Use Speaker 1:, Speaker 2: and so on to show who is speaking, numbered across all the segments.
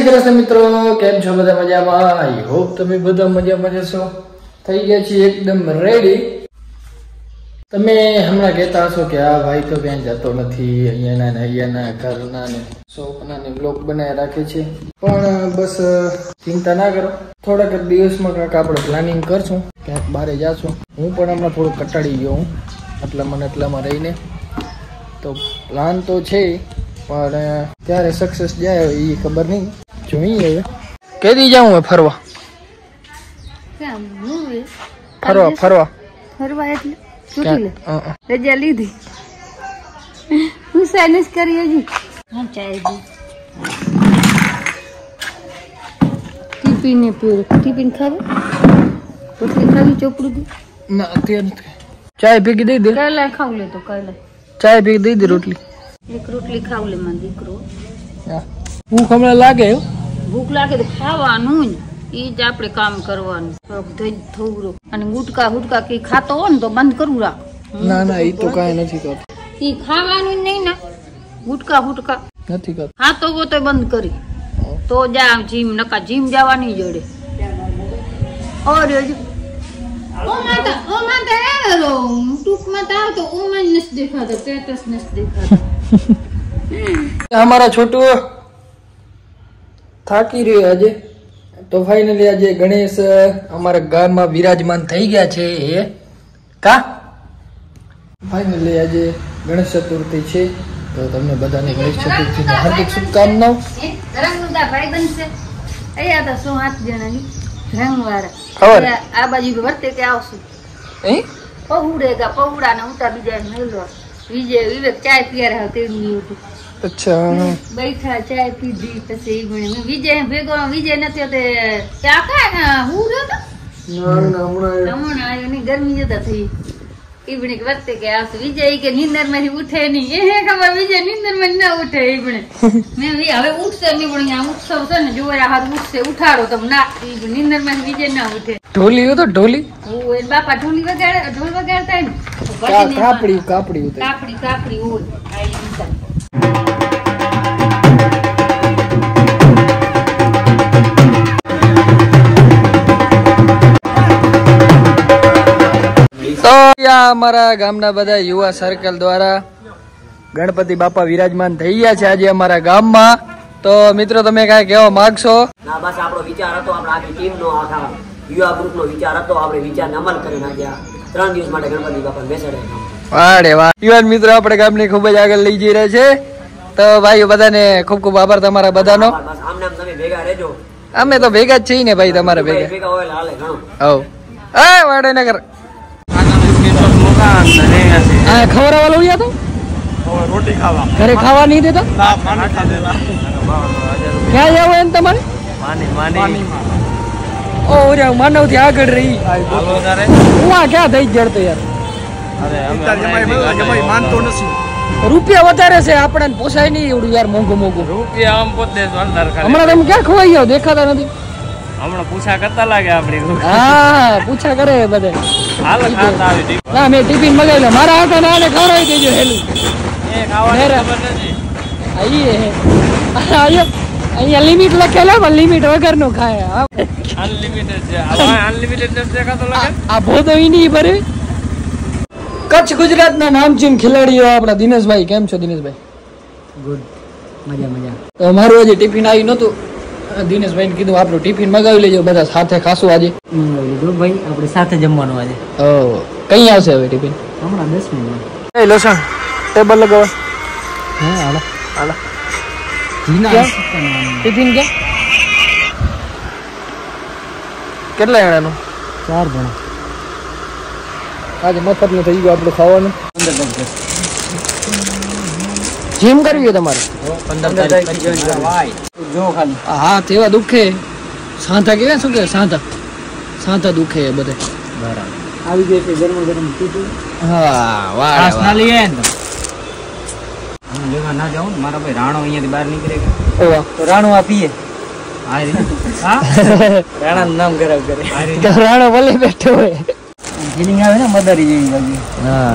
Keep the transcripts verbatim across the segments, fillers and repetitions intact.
Speaker 1: શ્રી કૃષ્ણ મિત્રો, કેમ છો બધા મજામાં? આઈ હોપ તમે બધા મજામાં જશો. થઈ ગયા છીએ એકદમ રેડી. તમે હમણાં કહેતા હશો કે આ ભાઈ તો ક્યાંય જતો નથી, અહીંયાના ને અહીંયાના ઘરના ને શોપના ને બ્લોગ બનાવી રાખે છે. પણ બસ ચિંતા ના કરો, થોડાક દિવસમાં કાંઈક આપણે પ્લાનિંગ કરશું, ક્યાંક બહાર જાશું. હું પણ હમણાં થોડું કટાડી ગયો હું આટલામાં ને આટલામાં રહીને. તો પ્લાન તો છે પણ ક્યારે સક્સેસ જાય એ ખબર નહીં, જોઈએ હવે. કેદી જાઉં હવે ફરવા? ફરવા ફરવા
Speaker 2: ફરવા એટલે રજા લીધી. હું સાઇનસ કરી હજી. હા ચાય દી ટિફિન ને પૂરો ટિફિન ખાવું, રોટલી ખાવી, ચોપડું દી
Speaker 1: ના અત્યારે ચાય ભેગી દઈ દે.
Speaker 2: કાલે ખાવ લે તો કાલે
Speaker 1: ચાય ભેગી દઈ દે. રોટલી
Speaker 2: એક રોટલી ખાવ લે માં દીકરો.
Speaker 1: ભૂખ હમણાં લાગે,
Speaker 2: ભૂખ લાગે તો ખાવાનું જ, એ જ આપણે કામ કરવાનું. થોડું અને ગુટકા ગુટકા કઈ ખાતો હોય ને તો બંધ કરવું રાખ.
Speaker 1: ના ના એ તો કાંઈ નથી કરતો.
Speaker 2: એ ખાવાનું નહીં ને, ગુટકા ગુટકા
Speaker 1: નથી કરતો.
Speaker 2: ખાતો હોય તો બંધ કરી તો જા જીમ. નકા જીમ જવાની જોડે. ઓર ઓ માતા ઓ માતા હેલો ટૂંકમાં તાવ તો ઓમાં જ નથી દેખાતો, પેટસ નથી દેખાતો.
Speaker 1: हमारा छोटू થાકી રહ્યો આજે. તો ફાઇનલી આજે ગણેશ અમારા ગામમાં વિરાજમાન થઈ ગયા છે. એ કા ફાઇનલી આજે ગણેશ ચતુર્થી છે, તો તમને બધાને ગણેશ ચતુર્થીની હાર્દિક શુભકામનાઓ.
Speaker 2: રંગુદા ભાઈ બનશે અહીંયા તો સો આઠ જણાની રંગવાળા
Speaker 1: ખબર
Speaker 2: આ બાજુ વર્તે કે આવશું
Speaker 1: એ
Speaker 2: પહુડેગા પહુડા ને ઉતા બીજા મેલવા વિજય વિવેક ચાય પીયા રહ્યા તેની હતું.
Speaker 1: અચ્છા
Speaker 2: બેઠા ચાય પીધી પછી મને વિજય ભેગો વિજય નથી તે ચા કા હું રહ્યો
Speaker 1: ના ના હમણાં
Speaker 2: હમણાં આવ્યો ની ગરમી જતા થઈ. ઈબણે વર્તે કે આવશે વિજય કે નીંદર માંથી ઉઠે નહીં. એ હે ખબર વિજય નીંદર માં ના ઉઠે. ઈબણે મેં હવે ઉઠશે નહીં, પણ આ ઉત્સવ છે ને જોયા હાથ ઉઠશે ઉઠાડો તમે ના. નીંદર માં વિજય ના ઉઠે.
Speaker 1: ઢોલી હતો ઢોલી
Speaker 2: ઓય બાપા ઢોલી વગાડે ઢોલ વગાડતા ને
Speaker 1: કાપડી કાપડી ઉતે
Speaker 2: કાપડી કાપડી ઓય આઈ લીધા.
Speaker 1: તો અમારા ગામના બધા યુવા સર્કલ દ્વારા ગણપતિ બાપા વિરાજમાન થઈ ગયા છે આજે અમારા ગામમાં. તો મિત્રો તમે કાંઈ કહેવા માંગશો?
Speaker 3: ના બસ આપણો વિચાર હતો, આપણે આખી ટીમનો આખા યુવા ગ્રુપનો વિચાર હતો, આપણે વિચારને અમલ કરીને આજે ત્રણ દિવસ માટે ગણપતિ બાપાને બેસાડે.
Speaker 1: વાડે વાહ, યુવાન મિત્રો આપણે ગામને ખૂબ જ આગળ લઈ જઈ રહ્યા છે. તો ભાઈઓ બધાને ખૂબ ખૂબ આભાર તમારા બધાનો.
Speaker 3: બસ આમને આમ તમે ભેગા રહેજો.
Speaker 1: અમે તો ભેગા જ છીએ ને ભાઈ, તમારા ભેગા
Speaker 3: ભેગા હોય હાલે ઘણું.
Speaker 1: હવ એ વાડે ના કર આ ખવડાવવા લઉં યા તો
Speaker 4: રોટી ખાવા
Speaker 1: ઘરે ખાવા નહીં દેતા. ક્યાં જાવ એમ તમારે? ઓ રે માનવ થી આગળ રહી હું આ ક્યાં થઈ જડતો યાર.
Speaker 4: માનતો નથી,
Speaker 1: રૂપિયા વધારે છે, આપણને પોસાય નહીં એવડું યાર મોંઘું મોંઘું.
Speaker 4: રૂપિયા આમ પોતે
Speaker 1: હમણાં તમે ક્યાં ખોવાઈ જાવ, દેખાતા નથી.
Speaker 4: હમણાં પૂછા કરતા લાગે આપડે.
Speaker 1: હા પૂછા કરે બધે. ના મેં ટિફિન મગાવી લો, મારા હાથે ના ખવડાવી દેજો હેલું. અહીંયા લિમિટ લખેલા પણ લિમિટ વગર નું ખાય. આ ભોદો નહીં ભરે. કચ્છ ગુજરાત ના નામચીન ખેલાડીઓ આપડા દિનેશભાઈ. કેમ છો દિનેશભાઈ?
Speaker 3: ગુડ, મજા મજા.
Speaker 1: તો મારું આજે ટિફિન આવ્યું નતું, દિનેશભાઈ ને કીધું આપણું ટિફિન મગાવી લેજો, બધા સાથે ખાશું આજે.
Speaker 3: લીધું ભાઈ, આપણે સાથે જમવાનું આજે.
Speaker 1: ઓ કઈ આવશે હવે ટિફિન?
Speaker 3: હમણાં દસ મિનિટ.
Speaker 1: એ લસણ ટેબલ લગાવો.
Speaker 3: હા હાલો
Speaker 1: હાલો
Speaker 3: જીના
Speaker 1: ટિફિન ક્યાં? કેટલા જણાનું?
Speaker 3: ચાર જણા.
Speaker 1: આજે મફત નું થઈ ગયું આપણું ખાવાનું. જીમ કરવી તમારે?
Speaker 3: જો ખાલી
Speaker 1: હા તેવા દુખે સાંધા કેવા શું કે સાંધા સાંધા દુખે બધે.
Speaker 3: બરાબર આવી ગઈ છે ગરમ ગરમ ટીપી.
Speaker 1: હા વાહ
Speaker 3: ના લઈએ ને હું લેવા ના જાઉં ને, મારા ભાઈ રાણો અહીંયાથી બહાર નીકળે
Speaker 1: ઓવા
Speaker 3: તો રાણો આ પીએ. હા રાણા નામ ખરાબ કરે.
Speaker 1: રાણો ભલે બેઠો હોય,
Speaker 3: ફિલિંગ આવે ને મદારી જેવી બાજુ.
Speaker 1: હા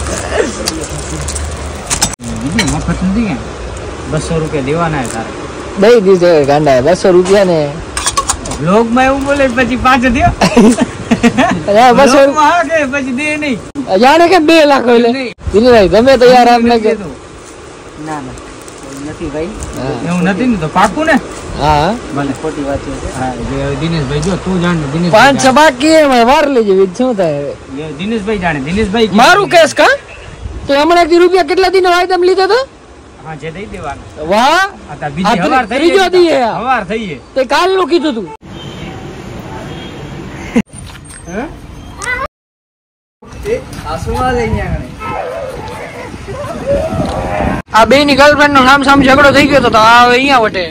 Speaker 3: બીજું મફત નથી કે બસો રૂપિયા દેવાના તારે.
Speaker 1: દઈ દીધો ગાંડા બસો રૂપિયા ને
Speaker 4: લોક માં એવું બોલે પછી પાંચ દે
Speaker 1: બસો
Speaker 4: પછી દે નહીં
Speaker 1: જાણે કે બે લાખ હોય દિનેશભાઈ તમે તો યાર આમ લાગે
Speaker 3: ના ના નથી ભાઈ
Speaker 4: એવું નથી ને તો પાકું ને
Speaker 1: હા
Speaker 4: ભલે ખોટી વાત છે હા દિનેશભાઈ જો તું જાણ દિનેશ
Speaker 1: પાંચ છ બાકી એમાં વાર લેજે શું થાય
Speaker 4: દિનેશભાઈ જાણે દિનેશભાઈ
Speaker 1: મારું કેસ કા તો હમણાં થી રૂપિયા કેટલા દિન વાયદમ લીધો તો
Speaker 4: હા જે દઈ દેવાનું
Speaker 1: વાહ
Speaker 4: આ તો બીજી હવાર થઈ
Speaker 1: ત્રીજો દીએ
Speaker 4: હવાર થઈ
Speaker 1: તે કાલ નું કીધું તું આ બે ની ગર્લફ્રેન્ડ નો નામ સામે ઝઘડો થઈ ગયો તો આ હવે અહીંયા વટે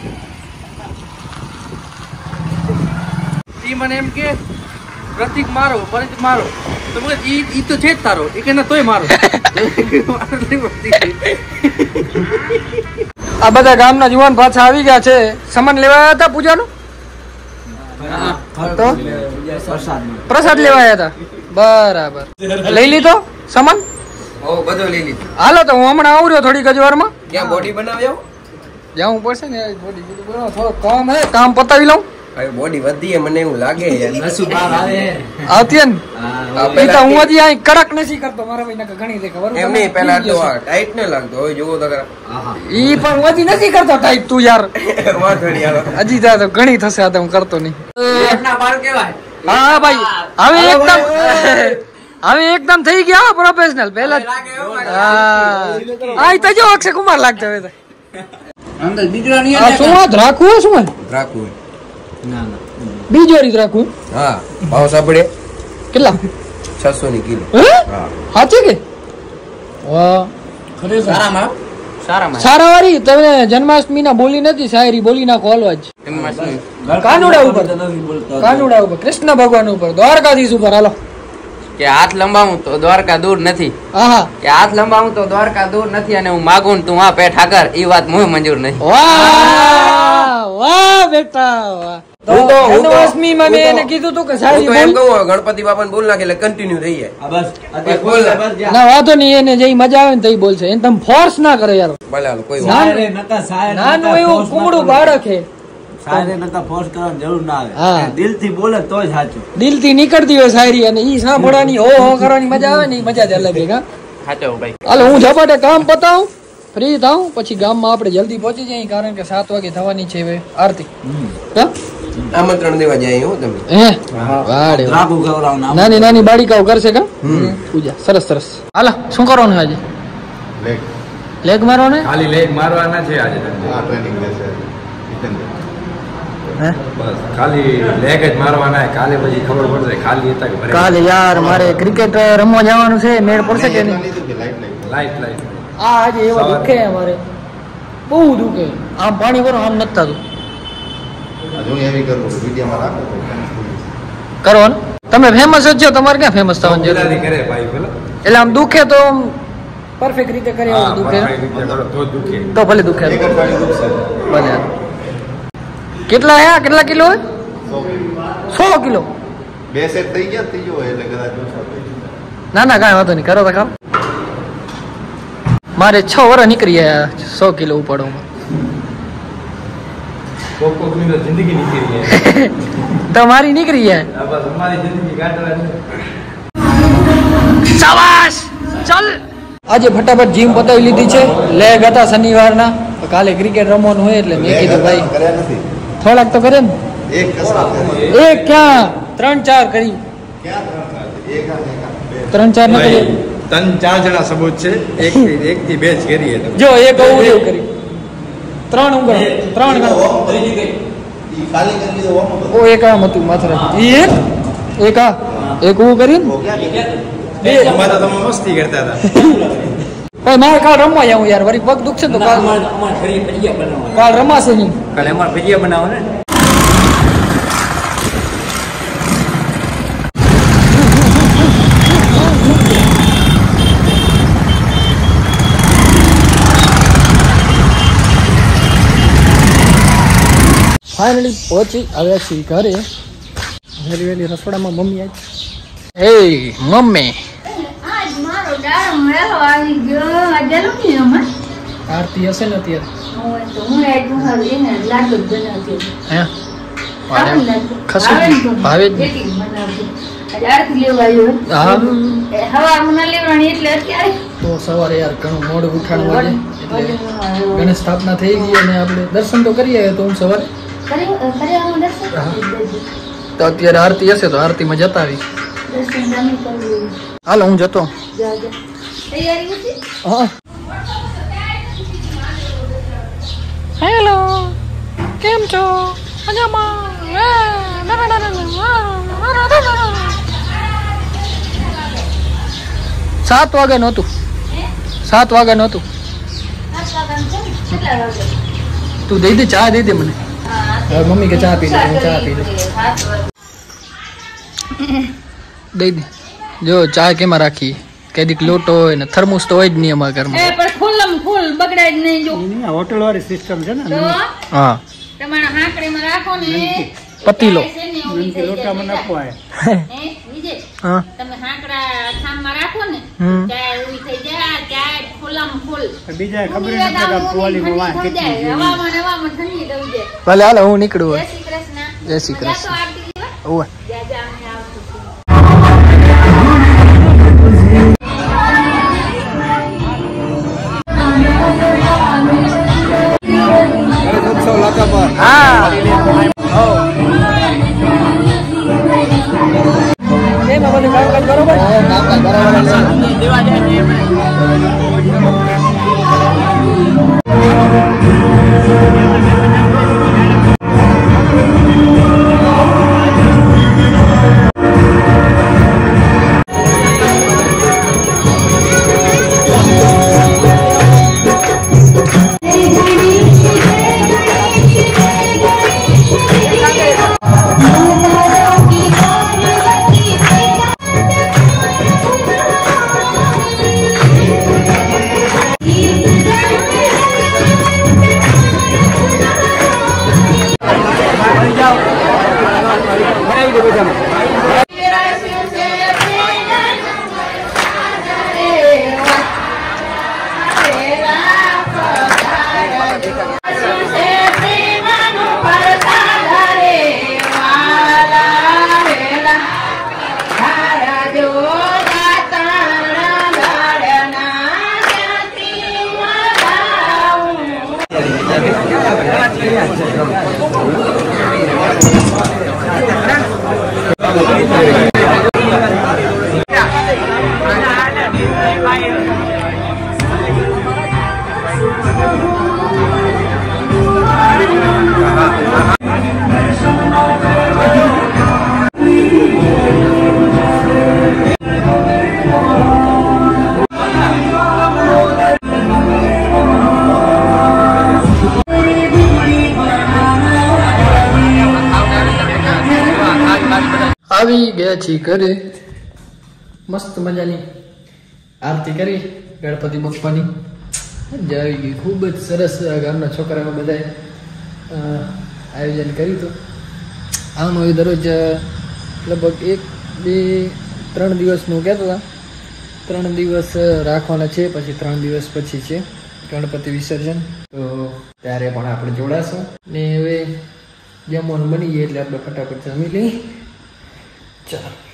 Speaker 5: ઈ મને એમ કે પ્રતિક મારો પરિત મારો તો મને ઈ ઈ તો છે જ તારો એ કે ના તોય મારો
Speaker 1: આ બધા ગામના જુવાન પાછા આવી ગયા છે સામાન લેવા હતા પૂજાનું તો પ્રસાદ લેવા આવ્યા હતા બરાબર લઈ લીધો સામાન
Speaker 5: ઓ બધો લઈ લીધો
Speaker 1: હાલો તો હું હમણાં આવું રહ્યો થોડીક જ વારમાં
Speaker 5: ક્યાં બોડી બનાવ્યો
Speaker 1: જવું પડશે ને બોડી બનાવો થોડો કામ હે કામ પતાવી લઉં
Speaker 5: હવે બોડી વધી મને એવું લાગે નસુ બહાર આવે
Speaker 1: આવતી ને એ તો હું હજી અહીં કડક નથી કરતો મારા ભાઈ ને ઘણી દે ખબર
Speaker 5: એમ નહીં પેલા તો ટાઈટ ન લાગતો હવે જોવો તો
Speaker 1: ઈ પણ હું હજી નથી કરતો ટાઈટ તું યાર
Speaker 5: વાંધો નહીં હાલો
Speaker 1: હજી તા તો ઘણી થશે આ તો હું કરતો નહીં
Speaker 5: એટલા બાર કેવાય
Speaker 1: હા ભાઈ હવે એકદમ હવે એકદમ થઈ ગયા પ્રોફેશનલ પહેલા હા આ તો જો અક્ષય કુમાર લાગતો હવે
Speaker 5: અંદર દીકરા ની
Speaker 1: આ શું વાત રાખવું શું
Speaker 5: રાખવું
Speaker 4: ના ના
Speaker 1: બીજો રીત રાખવું
Speaker 5: હા ભાવ સાંભળે
Speaker 1: કેટલા
Speaker 5: છસો ની કિલો
Speaker 1: હે
Speaker 5: હા
Speaker 1: સાચી કે વાહ
Speaker 5: સારામાં સારામાં
Speaker 1: સારા વાળી તમે જન્માષ્ટમી ના બોલી નથી શાયરી બોલી નાખો હલવા જ કાનુડા ઉપર કાનુડા ઉપર કૃષ્ણ ભગવાન ઉપર દ્વારકાધીશ ઉપર હાલો
Speaker 6: કે હાથ લંબાવું તો દ્વારકા દૂર નથી
Speaker 1: આહા
Speaker 6: કે હાથ લંબાવું તો દ્વારકા દૂર નથી અને હું માગું તું આ પે ઠાકર ઈ વાત મુય મંજૂર નહીં
Speaker 1: વાહ વાહ બેટા વાહ
Speaker 5: હું તો હું તો
Speaker 1: જન્માષ્ટમી માં મેં એને કીધું તું કે શાયરી
Speaker 5: હું તો એમ
Speaker 1: બોલ
Speaker 5: કહું ગણપતિ બાપાને બોલ નાખે એટલે કન્ટિન્યુ રહીએ
Speaker 4: બસ
Speaker 5: બસ બોલ
Speaker 1: ના વાંધો નહીં એને જે મજા આવે ને તો બોલશે એને તમે ફોર્સ ના કરે યાર
Speaker 5: ભલે હાલો કોઈ
Speaker 1: નાનું
Speaker 4: નતા સાહેબ
Speaker 1: નાનું એવું કુમડું બાળક છે
Speaker 4: સાહેબ નતા ફોર્સ કરવાની જરૂર ના
Speaker 1: હા.
Speaker 4: આવે દિલથી બોલે તો જ સાચું
Speaker 1: દિલ થી નીકળતી હોય શાયરી અને ઈ સાંભળવાની હો હો કરવાની મજા આવે ને ઈ મજા જ અલગ છે કા
Speaker 6: સાચો ભાઈ
Speaker 1: હાલો હું ઝપાટે કામ પતાવું ફ્રી થાઉં પછી ગામમાં આપણે જલ્દી પહોંચી જઈએ કારણ કે સાત વાગે થવાની છે હવે આરતી હા?
Speaker 5: આમંત્રણ દેવા જાય હું તમે
Speaker 1: હે વાડે વાહ.
Speaker 4: રાખું ગૌરવ નામ
Speaker 1: નાની નાની બાળિકાઓ કરશે કા પૂજા સરસ સરસ હાલો શું કરવાનું આજે
Speaker 7: લેગ
Speaker 1: લેગ મારો ને
Speaker 7: ખાલી લેગ મારવાના છે આજે તમને હા ટ્રેનિંગ દેશે
Speaker 1: હે
Speaker 7: બસ ખાલી લેગ જ મારવાના છે. કાલે પછી ખબર પડશે ખાલી હતા કે
Speaker 1: કાલે યાર મારે ક્રિકેટ રમવા જવાનું છે મેળ પડશે કે નહીં
Speaker 7: લાઈટ લાઈટ
Speaker 1: આ આજે એવો દુખે અમારે બહુ દુખે આમ પાણી ભરો આમ નથી થતું
Speaker 7: હું એવી કરું વિડીયોમાં રાખો
Speaker 1: કરો ને તમે ફેમસ જ છો તમારે ક્યાં ફેમસ થવાનું જરૂર
Speaker 7: જલ્દી કરે ભાઈ પેલો
Speaker 1: એટલે આમ દુખે તો પરફેક્ટ રીતે કરે
Speaker 7: હા
Speaker 1: એવું દુખે
Speaker 7: perfect રીતે કરો તો જ દુખે
Speaker 1: તો ભલે દુખે
Speaker 7: એક અઠવાડિયું દુખશે
Speaker 1: ભલે કેટલા હે કેટલા કિલો હોય સો કિલો
Speaker 7: બે સેટ થઈ ગયા ત્રીજો હોય એટલે કદાચ ઓછા થઈ જાય.
Speaker 1: ના ના કાંઈ વાંધો નહીં કરો તો ખાવ મારે છ વર્ષ નીકળી ગયા સો કિલો ઉપાડવામાં
Speaker 7: કોક કોકની તો જિંદગી નીકળી ગઈ
Speaker 1: તો મારી નીકળી ગયા
Speaker 7: આ બસ અમારી જિંદગી કાઢવાની
Speaker 1: શાબાશ ચાલ આજે ફટાફટ જીમ પતાવી લીધી છે લેગ હતા શનિવારના તો કાલે ક્રિકેટ રમવાનું હોય એટલે મેં કીધું ભાઈ
Speaker 7: કર્યા નથી
Speaker 1: થોડાક તો કરે ને
Speaker 7: એક કસરત કરી.
Speaker 1: એક ક્યાં ત્રણ ચાર કરી
Speaker 7: ક્યાં ત્રણ ચાર? એક આ ને એક આ. બે.
Speaker 1: ત્રણ ચાર ના કરી
Speaker 7: ત્રણ ચાર જણા સબૂત છે એક થી એક થી બે જ કરીએ તમે
Speaker 1: જો એક આવું એવું કરી ત્રણ ઉંગર ત્રણ ગણો
Speaker 7: ઈ ખાલી કરી દીધો ઓમ હતો.
Speaker 1: ઓ એક આમ હતું માથે રાખી. ઈ એક એક આ એક હું કરી
Speaker 7: ઓ ક્યાં ગયા?
Speaker 1: બે
Speaker 7: એમાં તો તમે મસ્તી કરતા હતા
Speaker 1: ભાઈ મારે કાલ રમવા જાવું યાર વળી પગ દુખશે તો કાલ કાલ રમાશે નહીં
Speaker 4: કાલે અમારે ભજીયા બનાવો ને
Speaker 1: ફાઇનલી પહોંચી આવ્યા છીએ ઘરે વહેલી વહેલી રસોડામાં મમ્મી આવી હે મમ્મી
Speaker 2: આજ મારો ડાળો મેળો આવી ગયો આજે નથી અમાર
Speaker 1: આરતી હશે ને અત્યારે
Speaker 2: હું તો હું આજ બુહારું એને લાડુ જ બનાવતી હતી.
Speaker 1: હે
Speaker 2: સારું લાગતું.
Speaker 1: ખસું
Speaker 2: ભાવે ને
Speaker 1: ભાવે જ નહીં.
Speaker 2: એટલી જ બનાવતી. આજે આરતી લેવા આવ્યો હે.
Speaker 1: હા
Speaker 2: એ હવામાં ના લેવાની એટલે અત્યારે
Speaker 1: તો સવારે યાર ઘણું મોડું ઉઠાણું વાગે એટલે
Speaker 2: વળી
Speaker 1: ગણેશ સ્થાપના થઈ ગઈ અને આપણે દર્શન તો કરી આવ્યા તો હું સવારે
Speaker 2: કરી કર્યાનું દર્શન
Speaker 1: હા.
Speaker 2: કરી દેજો.
Speaker 1: તો અત્યારે આરતી હશે તો આરતીમાં જતા આવી.
Speaker 2: દર્શન તમે કરવું.
Speaker 1: હાલો હું જતો.
Speaker 2: જા જા. તૈયારી હતી?
Speaker 1: હા હેલો કેમ છો મજામાં? સાત વાગે નહોતું સાત વાગે નહોતું
Speaker 2: સાત વાગ્યાનું છે ને? કેટલા વાગે?
Speaker 1: તું દઈ દે ચા દઈ દે મને.
Speaker 2: હા,
Speaker 1: હવે મમ્મી કે ચા પી લે હું ચા પી લે
Speaker 2: સાત વાગે.
Speaker 1: દઈ દે. જો ચા કેમાં રાખી કેદીક લોટો હોય ને થર્મોસ તો હોય જ નહીં અમારા
Speaker 2: એ
Speaker 1: ઘરમાં.
Speaker 2: પણ ફૂલમ ફૂલ બગડાય જ નહીં જો.
Speaker 4: હોટલ વાળી સિસ્ટમ છે ને
Speaker 2: તો
Speaker 1: હા
Speaker 2: તમારા હાંકડીમાં રાખો ને
Speaker 1: પતીલો.
Speaker 2: છે ને ઓલી થઈ
Speaker 4: લોટામાં
Speaker 2: જાય.
Speaker 4: નાખવા આવે.
Speaker 2: હે, વિજય,
Speaker 1: હા
Speaker 2: તમે હાંકડા થામમાં રાખો ને
Speaker 1: હમ.
Speaker 2: ચાય ઉઈ થઈ જાય ચાય ફૂલમ ફૂલ.
Speaker 4: બીજા ખબર
Speaker 2: ઊંઘી
Speaker 4: નથી કે
Speaker 2: જતા
Speaker 4: પોલીમાં વાહ
Speaker 2: ઠંડી થઈ
Speaker 4: કેટલી
Speaker 2: જાય. હવામાં ને હવામાં ઠંડી થઈ જાય.
Speaker 1: ભલે હાલો હું નીકળું
Speaker 2: જય
Speaker 1: હવે.
Speaker 2: શ્રી કૃષ્ણ.
Speaker 1: જય શ્રી કૃષ્ણ.
Speaker 2: જા તો આરતી લેવા.
Speaker 1: ઓવે.
Speaker 2: જા જા અમે આવશું છું.
Speaker 1: આવી ગયા છીએ ઘરે. મસ્ત મજાની આરતી કરી ગણપતિ બાપ્પાની. મજા આવી ગઈ. ખૂબ જ સરસ ગામના છોકરાઓ બધાએ અ, આયોજન કર્યું હતું. આમ હવે દરરોજ લગભગ એક બે ત્રણ દિવસનું કહેતા હતા. ત્રણ દિવસ રાખવાના છે, પછી ત્રણ દિવસ પછી છે ગણપતિ વિસર્જન. તો ત્યારે પણ આપણે જોડાશું ને હવે જમવાનું બની જાય એટલે આપણે ફટાફટ જમી લઈએ. ચાલો.